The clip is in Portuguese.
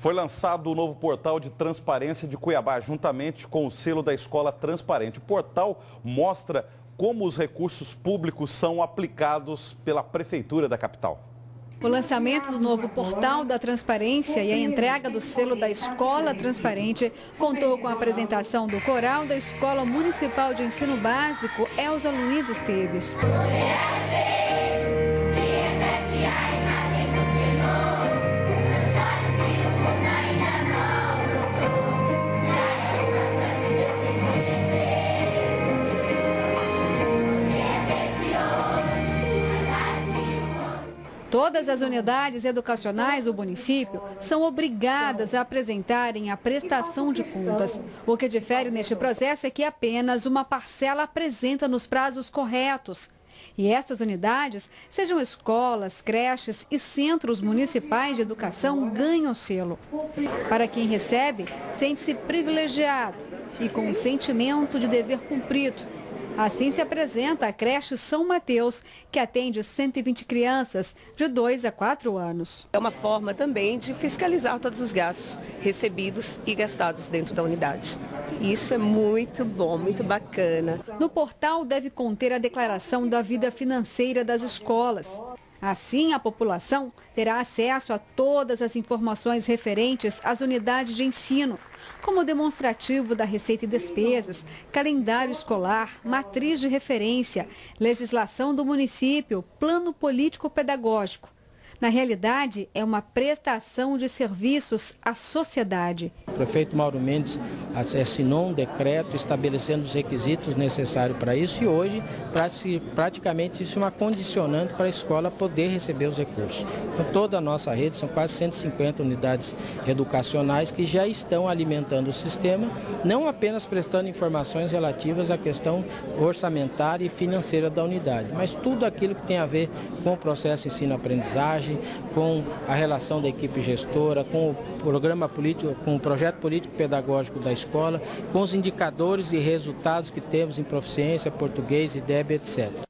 Foi lançado o novo portal de transparência de Cuiabá, juntamente com o selo da Escola Transparente. O portal mostra como os recursos públicos são aplicados pela Prefeitura da capital. O lançamento do novo portal da transparência e a entrega do selo da Escola Transparente contou com a apresentação do coral da Escola Municipal de Ensino Básico Elza Luiz Esteves. Todas as unidades educacionais do município são obrigadas a apresentarem a prestação de contas. O que difere neste processo é que apenas uma parcela apresenta nos prazos corretos. E estas unidades, sejam escolas, creches e centros municipais de educação, ganham selo. Para quem recebe, sente-se privilegiado e com um sentimento de dever cumprido. Assim se apresenta a creche São Mateus, que atende 120 crianças de 2 a 4 anos. É uma forma também de fiscalizar todos os gastos recebidos e gastados dentro da unidade. Isso é muito bom, muito bacana. No portal deve conter a declaração da vida financeira das escolas. Assim, a população terá acesso a todas as informações referentes às unidades de ensino, como demonstrativo da receita e despesas, calendário escolar, matriz de referência, legislação do município, plano político-pedagógico. Na realidade, é uma prestação de serviços à sociedade. O prefeito Mauro Mendes assinou um decreto estabelecendo os requisitos necessários para isso e hoje, praticamente, isso é uma condicionante para a escola poder receber os recursos. Então, toda a nossa rede, são quase 150 unidades educacionais que já estão alimentando o sistema, não apenas prestando informações relativas à questão orçamentária e financeira da unidade, mas tudo aquilo que tem a ver com o processo ensino-aprendizagem, com a relação da equipe gestora, com o programa político, com o projeto político-pedagógico da escola, com os indicadores e resultados que temos em proficiência, português, IDEB, etc.